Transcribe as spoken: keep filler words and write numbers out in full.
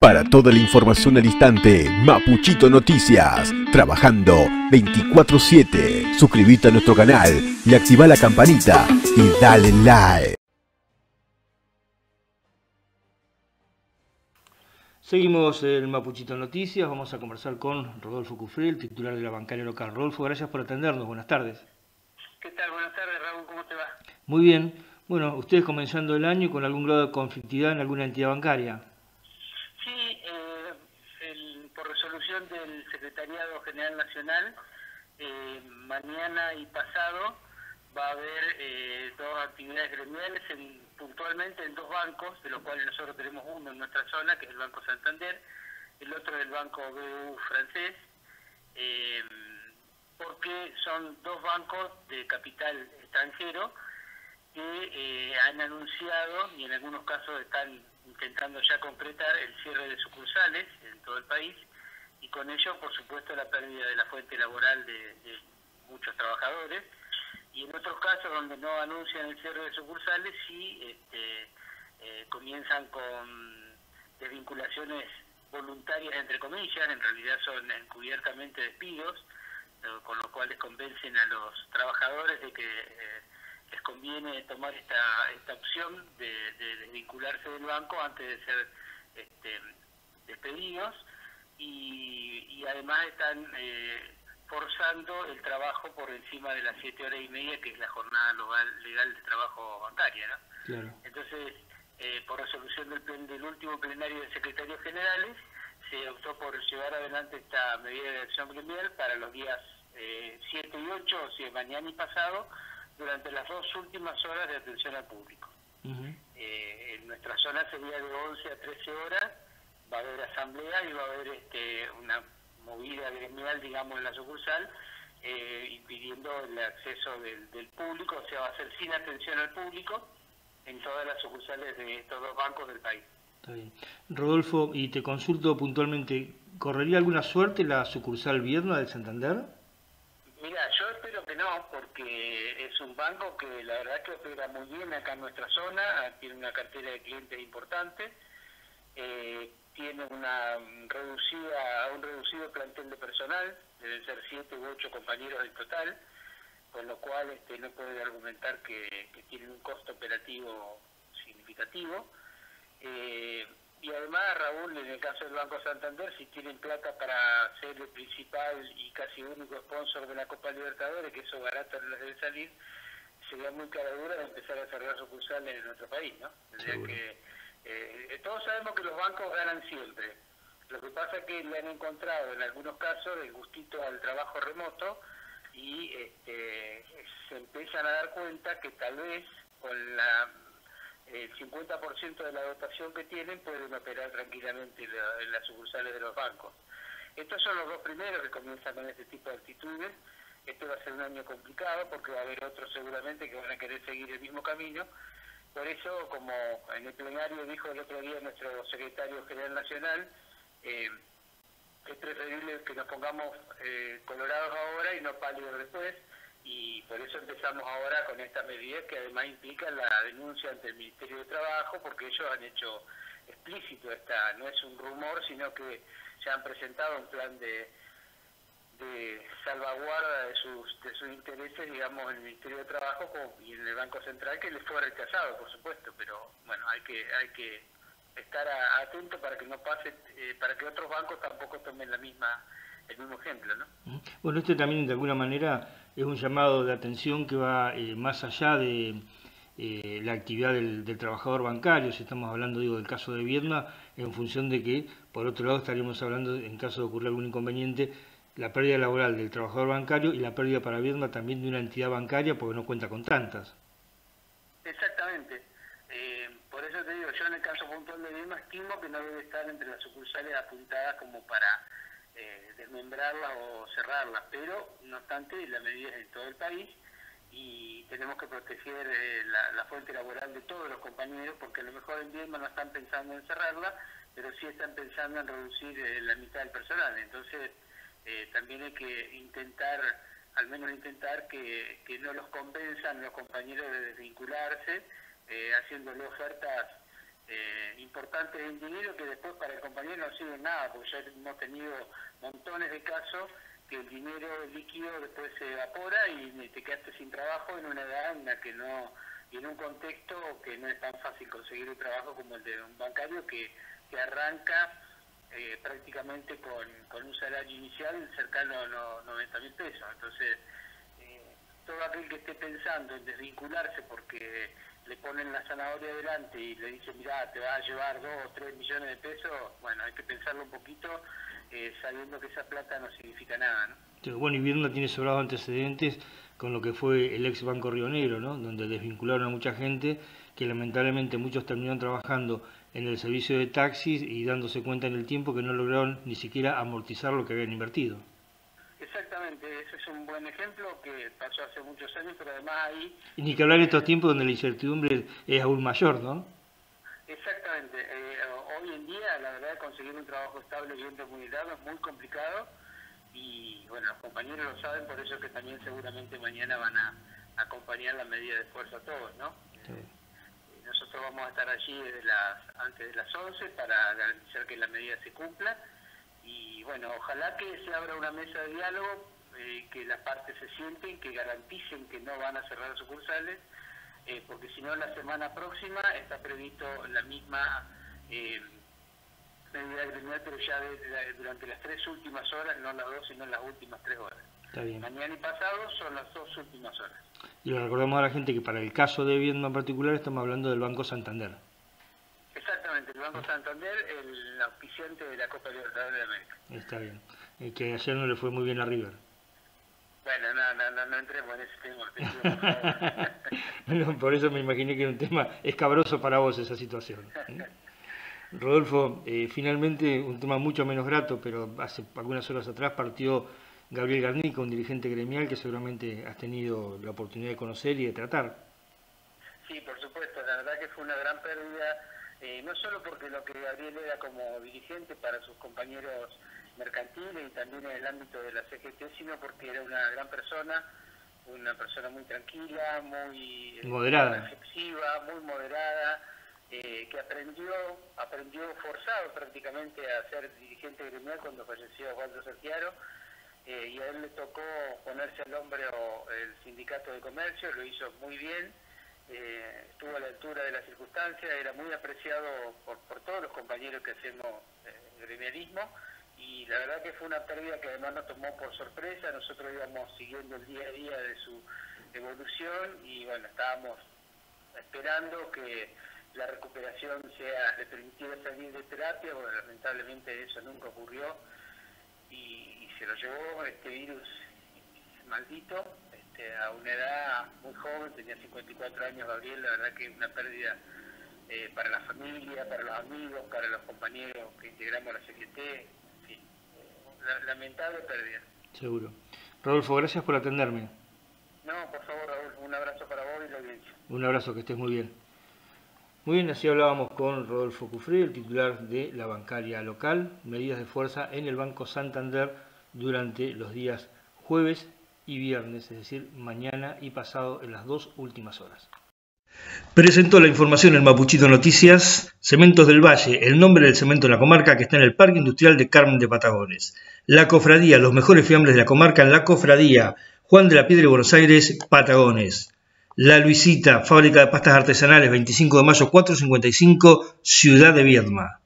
Para toda la información al instante, Mapuchito Noticias. Trabajando veinticuatro siete. Suscríbete a nuestro canal y activa la campanita y dale like. Seguimos en Mapuchito Noticias. Vamos a conversar con Rodolfo Cufré, titular de la bancaria local. Rodolfo, gracias por atendernos. Buenas tardes. ¿Qué tal? Buenas tardes, Raúl. ¿Cómo te va? Muy bien. Bueno, ustedes comenzando el año con algún grado de conflictividad en alguna entidad bancaria. Sí, eh, el, por resolución del Secretariado General Nacional, eh, mañana y pasado va a haber eh, dos actividades gremiales, en, puntualmente en dos bancos, de los cuales nosotros tenemos uno en nuestra zona, que es el Banco Santander, el otro es el Banco B U francés, eh, porque son dos bancos de capital extranjero que eh, han anunciado, y en algunos casos están intentando ya concretar, el cierre de sucursales en todo el país, y con ello, por supuesto, la pérdida de la fuente laboral de, de muchos trabajadores. Y en otros casos donde no anuncian el cierre de sucursales, sí este, eh, comienzan con desvinculaciones voluntarias, entre comillas, en realidad son encubiertamente despidos, eh, con lo cual les convencen a los trabajadores de que eh, les conviene tomar esta, esta opción de, de desvincularse del banco antes de ser este, despedidos, y, y además están Eh, forzando el trabajo por encima de las siete horas y media, que es la jornada legal, legal de trabajo bancaria, ¿no? Claro. Entonces, eh, por resolución del, plen, del último plenario de secretarios generales, se optó por llevar adelante esta medida de acción gremial para los días eh, siete y ocho, o sea, mañana y pasado, durante las dos últimas horas de atención al público. Uh-huh. eh, en nuestra zona sería de once a trece horas, va a haber asamblea y va a haber este, una movida gremial, digamos, en la sucursal, eh, impidiendo el acceso del, del público, o sea, va a ser sin atención al público en todas las sucursales de estos dos bancos del país. Está bien. Rodolfo, y te consulto puntualmente, ¿correría alguna suerte la sucursal Viedma del Santander? Mira, yo espero que no, porque es un banco que la verdad que opera muy bien acá en nuestra zona, tiene una cartera de clientes importante, eh, tiene una reducida, un reducido plantel de personal, deben ser siete u ocho compañeros en total, con lo cual este, no puede argumentar que, que tienen un costo operativo significativo. Eh, y además, Raúl, en el caso del Banco Santander, si tienen plata para ser el principal y casi único sponsor de la Copa Libertadores, que eso barato no les debe salir, sería muy caradura de empezar a cerrar sucursales en nuestro país, ¿no? Tendría que Eh, todos sabemos que los bancos ganan siempre. Lo que pasa es que le han encontrado en algunos casos el gustito al trabajo remoto y este, se empiezan a dar cuenta que tal vez con la, el cincuenta por ciento de la dotación que tienen pueden operar tranquilamente la, en las sucursales de los bancos. Estos son los dos primeros que comienzan con este tipo de actitudes. Este va a ser un año complicado porque va a haber otros seguramente que van a querer seguir el mismo camino. Por eso, como en el plenario dijo el otro día nuestro secretario general nacional, eh, es preferible que nos pongamos eh, colorados ahora y no pálidos después, y por eso empezamos ahora con esta medida que además implica la denuncia ante el Ministerio de Trabajo, porque ellos han hecho explícito esta, no es un rumor, sino que se han presentado un plan de de salvaguarda de sus de sus intereses, digamos, en el Ministerio de Trabajo y en el Banco Central, que les fue rechazado, por supuesto, pero bueno, hay que hay que estar a, atento para que no pase, eh, para que otros bancos tampoco tomen la misma el mismo ejemplo, ¿no? Bueno, este también de alguna manera es un llamado de atención que va eh, más allá de eh, la actividad del, del trabajador bancario. Si estamos hablando, digo, del caso de Viedma, en función de que, por otro lado, estaríamos hablando, en caso de ocurrir algún inconveniente, la pérdida laboral del trabajador bancario y la pérdida para Viedma también de una entidad bancaria porque no cuenta con tantas. Exactamente. Eh, por eso te digo, yo en el caso puntual de Viedma estimo que no debe estar entre las sucursales apuntadas como para eh, desmembrarlas o cerrarlas, pero no obstante la medida es en todo el país y tenemos que proteger eh, la, la fuente laboral de todos los compañeros, porque a lo mejor en Viedma no están pensando en cerrarla, pero sí están pensando en reducir eh, la mitad del personal. Entonces eh, también hay que intentar, al menos intentar que, que no los convenzan los compañeros de desvincularse, eh, haciéndole ofertas eh, importantes en dinero que después para el compañero después no sirve nada, porque ya hemos tenido montones de casos que el dinero líquido después se evapora y te quedaste sin trabajo en una edad en la que no, y en un contexto que no es tan fácil conseguir un trabajo como el de un bancario que, que arranca eh, prácticamente con, con un salario inicial cercano a los noventa mil pesos. Entonces, eh, todo aquel que esté pensando en desvincularse porque le ponen la zanahoria delante y le dicen, mirá, te va a llevar dos o tres millones de pesos, bueno, hay que pensarlo un poquito, eh, sabiendo que esa plata no significa nada, ¿no? Bueno, y Viedma tiene sobrados antecedentes con lo que fue el ex Banco Río Negro, ¿no? Donde desvincularon a mucha gente, que lamentablemente muchos terminaron trabajando en el servicio de taxis y dándose cuenta en el tiempo que no lograron ni siquiera amortizar lo que habían invertido. Exactamente, ese es un buen ejemplo que pasó hace muchos años, pero además ahí... Y ni que hablar de estos tiempos donde la incertidumbre es aún mayor, ¿no? Exactamente, eh, hoy en día la verdad conseguir un trabajo estable y bien remunerado es muy complicado y bueno, los compañeros lo saben, por eso que también seguramente mañana van a acompañar la medida de fuerza a todos, ¿no? Sí. Eh, nosotros vamos a estar allí desde las, antes de las once para garantizar que la medida se cumpla. Y bueno, ojalá que se abra una mesa de diálogo, eh, que las partes se sienten, que garanticen que no van a cerrar sucursales, eh, porque si no la semana próxima está previsto la misma eh, medida gremial, pero ya de, de, durante las tres últimas horas, no las dos, sino las últimas tres horas. Está bien. Mañana y pasado son las dos últimas horas. Y le recordamos a la gente que para el caso de Viedma en particular estamos hablando del Banco Santander. Exactamente, el Banco Santander, el auspiciante de la Copa Libertadores de América. Está bien, eh, que ayer no le fue muy bien a River. Bueno, no, no, no, no entremos en ese tema. No, por eso me imaginé que era un tema escabroso para vos esa situación. ¿Eh? Rodolfo, eh, finalmente un tema mucho menos grato, pero hace algunas horas atrás partió Gabriel Garnica, un dirigente gremial que seguramente has tenido la oportunidad de conocer y de tratar. Sí, por supuesto, la verdad que fue una gran pérdida. Eh, no solo porque lo que Gabriel era como dirigente para sus compañeros mercantiles y también en el ámbito de la C G T, sino porque era una gran persona, una persona muy tranquila, muy moderada, eh, reflexiva, muy moderada, eh, que aprendió aprendió forzado prácticamente a ser dirigente gremial cuando falleció Osvaldo Sergiaro, eh, y a él le tocó ponerse al hombro el sindicato de comercio, lo hizo muy bien. Eh, estuvo a la altura de las circunstancias, era muy apreciado por, por todos los compañeros que hacemos eh, gremialismo, y la verdad que fue una pérdida que además nos tomó por sorpresa. Nosotros íbamos siguiendo el día a día de su evolución y bueno, estábamos esperando que la recuperación sea, le permitiera salir de terapia. Bueno, lamentablemente eso nunca ocurrió y, y se lo llevó este virus maldito a una edad muy joven, tenía cincuenta y cuatro años Gabriel. La verdad que es una pérdida eh, para la familia, para los amigos, para los compañeros que integramos la C G T, en fin, eh, lamentable pérdida. Seguro. Rodolfo, gracias por atenderme. No, por favor, Raúl, un abrazo para vos y la audiencia. Un abrazo, que estés muy bien. Muy bien, así hablábamos con Rodolfo Cufré, el titular de la bancaria local, medidas de fuerza en el Banco Santander durante los días jueves y viernes, es decir, mañana y pasado en las dos últimas horas. Presentó la información en Mapuchito Noticias, Cementos del Valle, el nombre del cemento en la comarca que está en el Parque Industrial de Carmen de Patagones. La Cofradía, los mejores fiambres de la comarca en la Cofradía, Juan de la Piedra y Buenos Aires, Patagones. La Luisita, fábrica de pastas artesanales, veinticinco de mayo cuatrocientos cincuenta y cinco, Ciudad de Viedma.